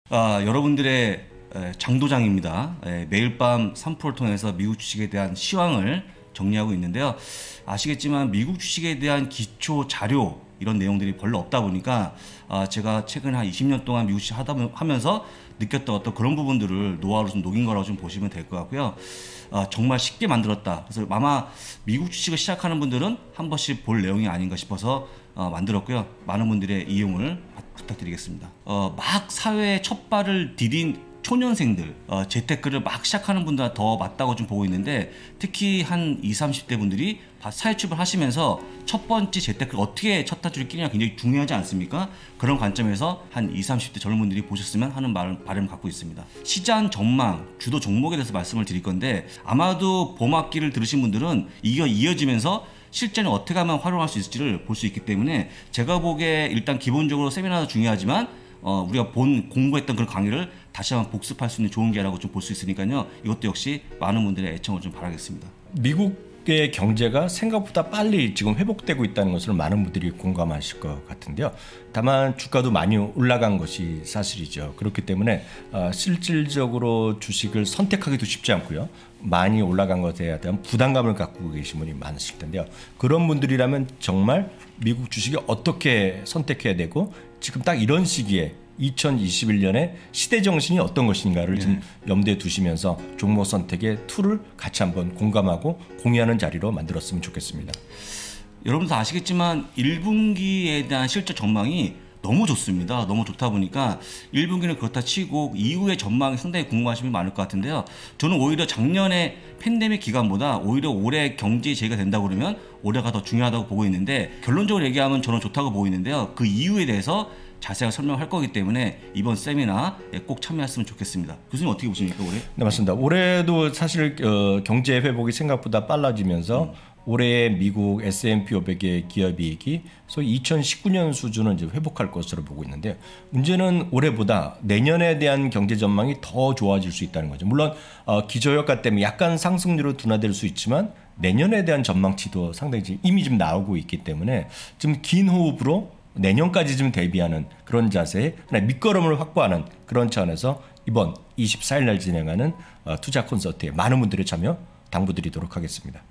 여러분들의 장도장입니다. 매일 밤 3프로를 통해서 미국 주식에 대한 시황을 정리하고 있는데요. 아시겠지만 미국 주식에 대한 기초 자료 이런 내용들이 별로 없다 보니까 제가 최근 한 20년 동안 미국 주식 하면서 느꼈던 어떤 그런 부분들을 노하우로 좀 녹인 거라고 좀 보시면 될 것 같고요. 정말 쉽게 만들었다. 그래서 아마 미국 주식을 시작하는 분들은 한 번씩 볼 내용이 아닌가 싶어서 만들었고요. 많은 분들의 이용을 부탁드리겠습니다. 막 사회에 첫 발을 디딘 초년생들, 재테크를 막 시작하는 분들 더 맞다고 좀 보고 있는데, 특히 한 20, 30대 분들이 사회 출발하시면서 첫 번째 재테크를 어떻게 첫 타줄을 끼느냐 굉장히 중요하지 않습니까? 그런 관점에서 한 20, 30대 젊은 분들이 보셨으면 하는 바람을 갖고 있습니다. 시장 전망, 주도 종목에 대해서 말씀을 드릴 건데, 아마도 봄학기를 들으신 분들은 이게 이어지면서 실제는 어떻게 하면 활용할 수 있을지를 볼 수 있기 때문에, 제가 보기에 일단 기본적으로 세미나도 중요하지만 우리가 공부했던 그런 강의를 다시 한번 복습할 수 있는 좋은 기회라고 좀 볼 수 있으니까요. 이것도 역시 많은 분들의 애청을 좀 바라겠습니다. 미국의 경제가 생각보다 빨리 지금 회복되고 있다는 것을 많은 분들이 공감하실 것 같은데요. 다만 주가도 많이 올라간 것이 사실이죠. 그렇기 때문에 실질적으로 주식을 선택하기도 쉽지 않고요. 많이 올라간 것에 대한 부담감을 갖고 계신 분이 많으실 텐데요. 그런 분들이라면 정말 미국 주식이 어떻게 선택해야 되고, 지금 딱 이런 시기에 2021년에 시대 정신이 어떤 것인가를 좀 염두에 두시면서 종목 선택의 툴을 같이 한번 공감하고 공유하는 자리로 만들었으면 좋겠습니다. 여러분도 아시겠지만 1분기에 대한 실적 전망이 너무 좋습니다. 너무 좋다 보니까 1분기는 그렇다 치고 이후의 전망이 상당히 궁금하신 분이 많을 것 같은데요. 저는 오히려 작년에 팬데믹 기간보다 오히려 올해 경제 제기가 된다고 그러면 올해가 더 중요하다고 보고 있는데, 결론적으로 얘기하면 저는 좋다고 보고 있는데요. 그 이유에 대해서 자세하게 설명할 거기 때문에 이번 세미나에 꼭 참여했으면 좋겠습니다. 교수님 어떻게 보십니까, 올해? 네, 맞습니다. 올해도 사실 경제 회복이 생각보다 빨라지면서 올해 미국 S&P 500의 기업이익이 소위 2019년 수준을 이제 회복할 것으로 보고 있는데, 문제는 올해보다 내년에 대한 경제 전망이 더 좋아질 수 있다는 거죠. 물론 기저효과 때문에 약간 상승률은 둔화될 수 있지만 내년에 대한 전망치도 상당히 이미 좀 나오고 있기 때문에 좀 긴 호흡으로 내년까지 좀 대비하는 그런 자세에 하나의 밑거름을 확보하는 그런 차원에서 이번 24일 날 진행하는 투자 콘서트에 많은 분들의 참여 당부드리도록 하겠습니다.